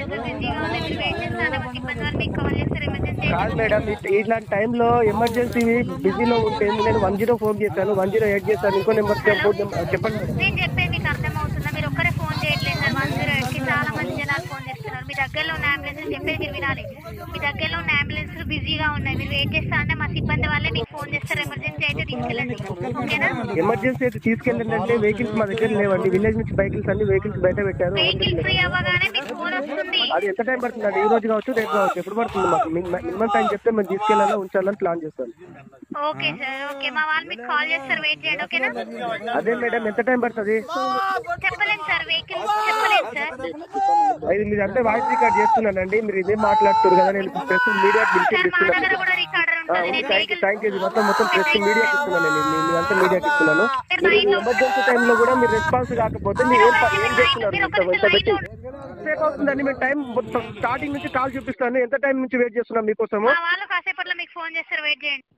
కాదు మేడం, ఇట్లాంటి టైంలో ఎమర్జెన్సీ బిజీలో ఉంటే నేను 10 ఫోన్ చేశాను, 108 చేశాను, ఇంకో నెంబర్ చెప్పండి. నేను చెప్పేది మీకు అర్థమవుతుందా? మీరు ఒక్కరే ఫోన్ చేయట్లేదు సార్. 108కి చాలా మంది జనాలు ఫోన్ చేస్తున్నారు. మీ దగ్గరలో ఉన్న అంబులెన్స్ చెప్పేది మీరు వినాలి. మీ దగ్గరలో ఉన్న అంబులెన్స్ బిజీగా ఉన్నాయి. మీరు వెయిట్ చేస్తా అంటే మా సిబ్బంది వాళ్ళే మీకు ఫోన్ చేస్తారు. ఎమర్జెన్సీ అయితే తీసుకెళ్ళండి, ఓకేనా? ఎమర్జెన్సీ అయితే తీసుకెళ్ళండి అంటే వెహికల్స్ మా దగ్గర లేవండి. విలేజ్ నుంచి వెహికల్స్ అన్ని వెహికల్స్ బయట పెట్టారు. వెహికల్ ఫ్రీ అవ్వగానే మీకు ఫోన్ వస్తుంది. అది ఎంత టైం పడుతుందండి? ఈ రోజు కావచ్చు, రేపు కావచ్చు, ఎప్పుడు పడుతుంది? మాకు మినిమం టైం చెప్తే మేము తీసుకెళ్ళాలా ఉంచాలని ప్లాన్ చేస్తాను. Okay sir, okay. మా వాళ్ళు మీకు కాల్ చేస్తారు, వెయిట్ చేయండి, ఓకేనా? అదే మేడం, ఎంత టైం పడుతుంది? చెప్పలేము సార్, వెహికల్ చెప్పలేదు సార్. అది మీరు అంటే వాయిస్ రికార్డ్ చేస్తున్నానండి, మీరు ఇదే మాట్లాడుతారు కదా. నేను ప్రెస్ మీడియా థ్యాంక్ యూ. మొత్తం ప్రెస్ మీడియాకి ఇస్తున్నాను. నేను అంతా మీడియాకి ఇస్తున్నాను. ఎమర్జెన్సీ టైంలో కూడా మీరు రెస్పాన్స్ కాకపోతే మీరు ఏం చేస్తున్నారు? సేపు అవుతుందండి. మేము టైం స్టార్టింగ్ నుంచి కాల్ చూపిస్తాను. ఎంత టైం నుంచి వెయిట్ చేస్తున్నాం మీకోసము? వాళ్ళు కాసేపట్లో మీకు ఫోన్ చేస్తారు, వెయిట్ చేయండి.